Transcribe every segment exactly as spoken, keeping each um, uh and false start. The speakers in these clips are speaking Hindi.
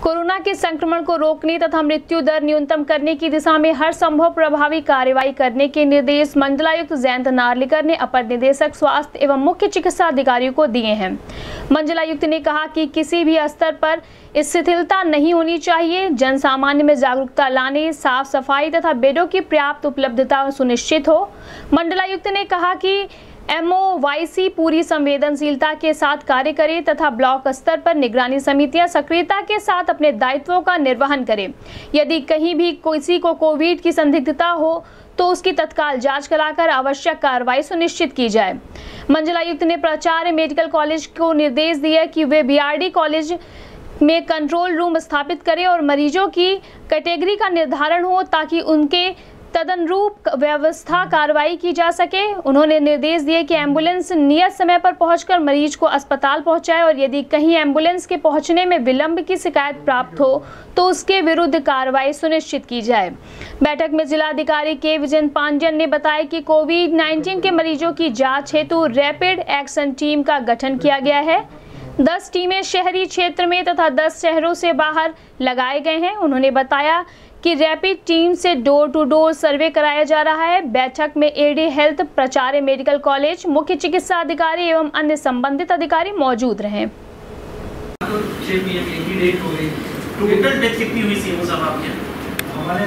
कोरोना के संक्रमण को रोकने तथा मृत्यु दर न्यूनतम करने की दिशा में हर संभव प्रभावी कार्रवाई करने के निर्देश मंडलायुक्त जयंत नार्लिकर ने अपर निदेशक स्वास्थ्य एवं मुख्य चिकित्सा अधिकारियों को दिए हैं। मंडलायुक्त ने कहा कि किसी भी स्तर पर शिथिलता नहीं होनी चाहिए। जन सामान्य में जागरूकता लाने, साफ सफाई तथा बेडों की पर्याप्त उपलब्धता सुनिश्चित हो। मंडलायुक्त ने कहा कि एमओवाईसी पूरी संवेदनशीलता के साथ कार्य करे तथा ब्लॉक स्तर पर निगरानी समितियां सक्रियता के साथ अपने दायित्वों का निर्वहन करें। यदि कहीं भी किसी को कोविड की संदिग्धता हो तो उसकी तत्काल जांच कराकर आवश्यक कार्रवाई सुनिश्चित की जाए। मंडलायुक्त ने प्राचार्य मेडिकल कॉलेज को निर्देश दिया कि वे बीआरडी कॉलेज में कंट्रोल रूम स्थापित करें और मरीजों की कैटेगरी का निर्धारण हो ताकि उनके तदनुरूप व्यवस्था कार्रवाई की जा सके। उन्होंने निर्देश दिए कि एम्बुलेंस नियत समय पर पहुंचकर मरीज को अस्पताल पहुंचाए और यदि कहीं एम्बुलेंस के पहुंचने में विलंब की शिकायत प्राप्त हो तो उसके विरुद्ध कार्रवाई सुनिश्चित की जाए। बैठक में जिलाधिकारी के विजय पांड्यन ने बताया कि कोविड नाइन्टीन के मरीजों की जाँच हेतु रैपिड एक्शन टीम का गठन किया गया है। दस टीमें शहरी क्षेत्र में तथा दस शहरों से बाहर लगाए गए हैं। उन्होंने बताया कि रैपिड टीम से डोर टू डोर सर्वे कराया जा रहा है। बैठक में एडी हेल्थ, प्राचार्य मेडिकल कॉलेज, मुख्य चिकित्सा अधिकारी एवं अन्य संबंधित अधिकारी मौजूद रहे। टोटल डेथ कितनी हुई थी साहब आपके? हमारे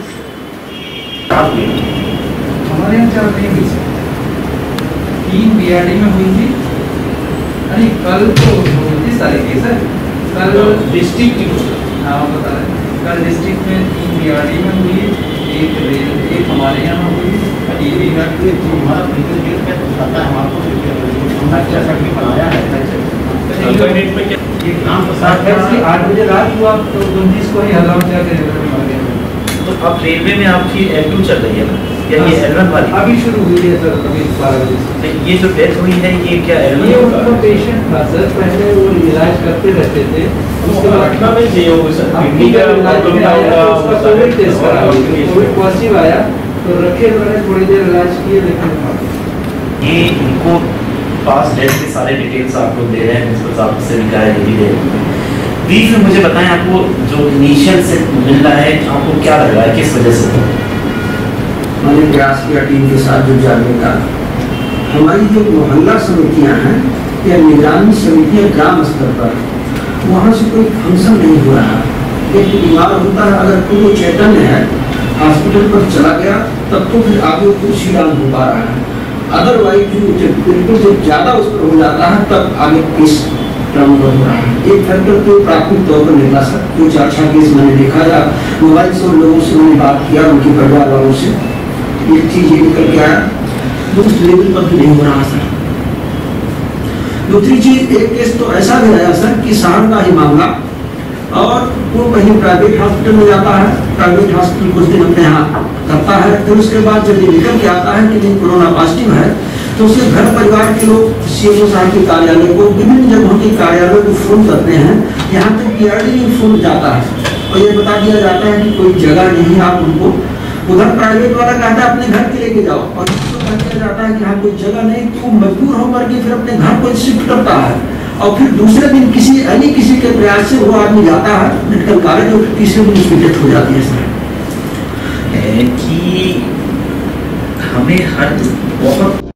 हमारे यहाँ चार नहीं हुई सर, तीन बीआरडी में हुई थी। अरे कल तो उनतीस तारीख है सर, कल डिस्ट्रिक्ट की हाँ बता रहे कल डिस्ट्रिक्ट में तीन बीआरडी में हुई, एक रेल एक हमारे यहाँ हुई। ये हमारा आठ बजे रात हुआ तो उन्नीस को ही हल्ला मचा के मर गया। तो अब रेलवे में आपकी एल टू चल रही है ना, या ये एल वन वाली अभी शुरू हुई है सर, अभी बारह बजे से। ये जो डेथ हुई है ये क्या एल वन? ये उनका पेशेंट था सर, पहले वो इलाज करते रहते थे, उसके बाद कोविड टेस्ट करा, कोविड पॉजिटिव आया तो रखे मैंने थोड़ी देर इलाज किए लेकिन ये इनको पास डेथ के सारे डिटेल्स आप लोग दे रहे हैं, प्रिंसिपल साहब से भी कहा है, ये भी दे रहे हैं। बीच में मुझे बताएं आपको जो इनिशियल से मिल रहा है आपको क्या लग रहा है, किस वजह से? मैंने प्रयास किया टीम के साथ जुट जाने का। हमारी जो मोहल्ला समितियां हैं या निगरानी समितियां ग्राम स्तर पर, वहाँ से कोई फंक्शन नहीं हो रहा। एक बीमार होता है, अगर कोई चैतन्य है हॉस्पिटल पर चला गया तब तो फिर आगे कुछ ही हो पा रहा है। अदरवाइज बिल्कुल जब ज़्यादा उस पर हो जाता है तब आगे केस प्रमुख हो रहा है। एक फैक्टर तो प्राथमिक तौर पर निकला सर, कुछ अच्छा केस मैंने देखा या मोबाइल से उन लोगों से मैंने बात किया, उनके परिवार वालों से, एक चीज़ ये निकल के आया जो उस लेवल पर भी नहीं हो रहा सर। दूसरी चीज, एक केस तो ऐसा भी आया सर कि शहर का ही मामला और वो कहीं प्राइवेट हॉस्पिटल में जाता है, प्राइवेट हॉस्पिटल कुछ दिन अपने यहाँ करता है, फिर उसके बाद जब ये निकल के आता है कि नहीं कोरोना पॉजिटिव है तो उसके घर परिवार के लोग सीएमओ साहब के कार्यालय को, विभिन्न जगहों के कार्यालय को फोन करते हैं। यहाँ तक बीआरडी में फोन जाता है और ये बता दिया जाता है कि कोई जगह नहीं है, आप उनको उधर प्राइवेट वाला कहता है अपने घर के लेके जाओ और किया जाता है कि हाँ कोई जगह नहीं, तो मजबूर होकर के फिर अपने घर को शिफ्ट करता है और फिर दूसरे दिन किसी अन्य किसी के प्रयास से वो आदमी जाता है मेडिकल कॉलेज और तीसरे दिन उसकी डेथ हो जाती है सर। कि हमें हर बहुत